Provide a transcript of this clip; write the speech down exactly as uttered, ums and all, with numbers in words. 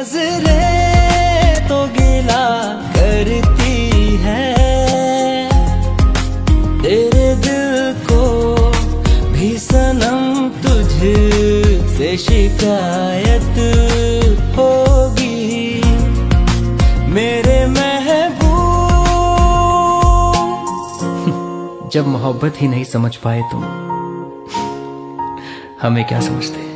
नजरें तो गिला करती है, तेरे दिल को भी सनम तुझसे शिकायत होगी। मेरे महबूब, जब मोहब्बत ही नहीं समझ पाए तुम, हमें क्या समझते।